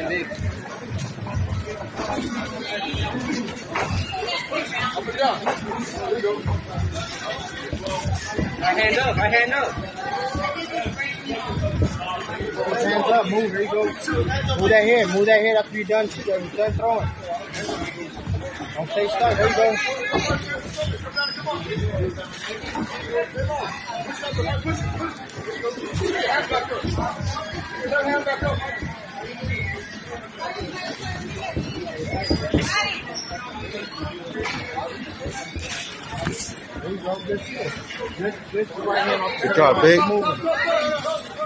Hand up, right hand up. Hands up, move, there you go. Move that head after you're done throwing. Don't stay stuck, there you go. There you go, good shit. Good right hand off the Good job, big.